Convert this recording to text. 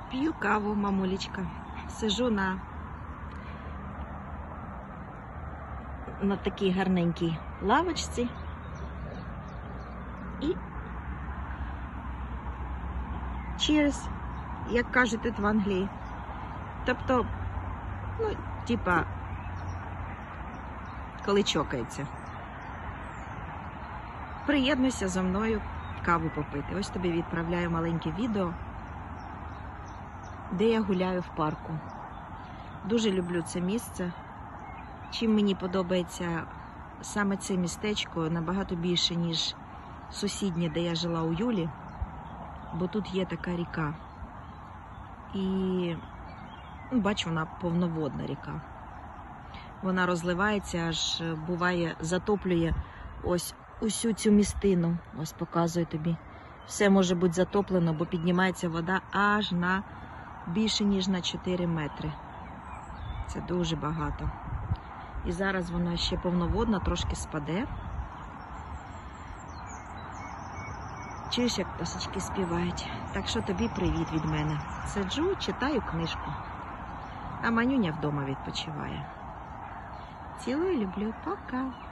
П'ю каву, мамулечка. Сижу на такій гарненькій лавочці і cheers, як кажуть тут в Англії. Тобто, типа, коли чокається. Приєднуйся зі мною каву попити. Ось тобі відправляю маленьке відео, де я гуляю в парку. Дуже люблю це місце. Чим мені подобається саме це містечко, набагато більше, ніж сусіднє, де я жила у Юлі, бо тут є така ріка. І, бачу, вона повноводна ріка. Вона розливається, аж буває, затоплює ось усю цю містину. Ось показую тобі. Все може бути затоплено, бо піднімається вода аж на більше, ніж на 4 метри. Це дуже багато. І зараз вона ще повноводна, трошки спаде. Чуєш, як пташечки співають. Так що тобі привіт від мене. Сиджу, читаю книжку. А Манюня вдома відпочиває. Цілую, люблю. Пока.